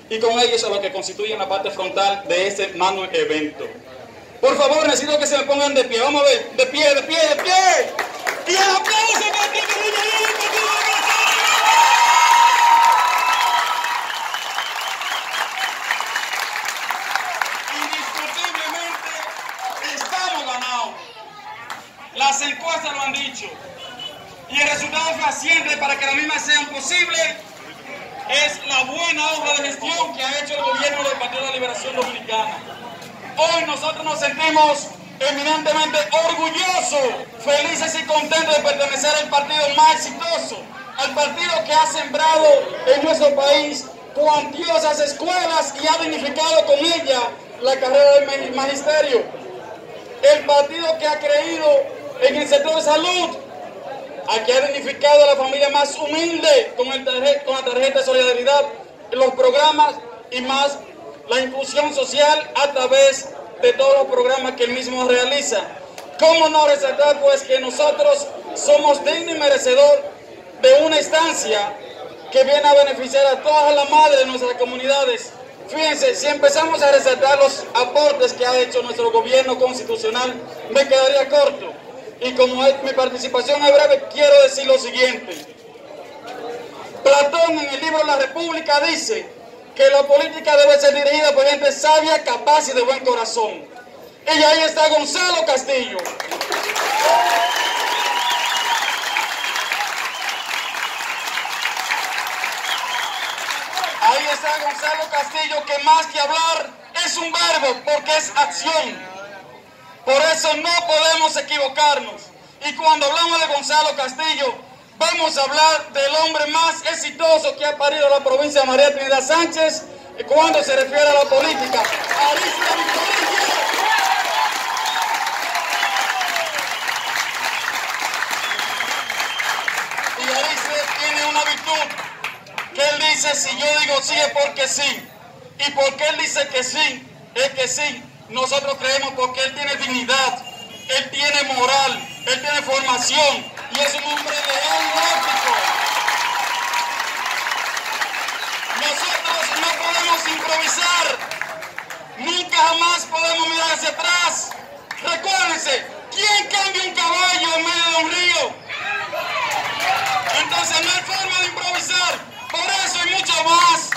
y con ellos a lo que constituyen la parte frontal de este magno evento. Por favor, necesito que se me pongan de pie. Vamos a ver, de pie, de pie, de pie. Y el aplauso para que indiscutiblemente estamos ganados. Las encuestas lo han dicho. Y el resultado fehaciente para que las mismas sean posibles es la buena obra de gestión que ha hecho el gobierno del Partido de la Liberación Dominicana. Hoy nosotros nos sentimos eminentemente orgullosos, felices y contentos de pertenecer al partido más exitoso, al partido que ha sembrado en nuestro país cuantiosas escuelas y ha dignificado con ella la carrera del magisterio. El partido que ha creído en el sector de salud, al que ha dignificado a la familia más humilde con la tarjeta de solidaridad, los programas y más la inclusión social a través de todos los programas que él mismo realiza. ¿Cómo no resaltar pues que nosotros somos dignos y merecedores de una instancia que viene a beneficiar a todas las madres de nuestras comunidades? Fíjense, si empezamos a resaltar los aportes que ha hecho nuestro gobierno constitucional, me quedaría corto. Y como mi participación es breve, quiero decir lo siguiente. Platón en el libro La República dice que la política debe ser dirigida por gente sabia, capaz y de buen corazón. Y ahí está Gonzalo Castillo. Ahí está Gonzalo Castillo, que más que hablar es un verbo, porque es acción. Por eso no podemos equivocarnos. Y cuando hablamos de Gonzalo Castillo, vamos a hablar del hombre más exitoso que ha parido la provincia de María Trinidad Sánchez cuando se refiere a la política. Arisla Victoria. Y Arisla tiene una virtud, que él dice, si yo digo sí es porque sí. Y porque él dice que sí, es que sí. Nosotros creemos porque él tiene dignidad, él tiene moral, él tiene formación y es un hombre leal y ético. Nosotros no podemos improvisar, nunca jamás podemos mirar hacia atrás. Recuérdense, ¿quién cambia un caballo en medio de un río? Entonces no hay forma de improvisar, por eso y mucho más.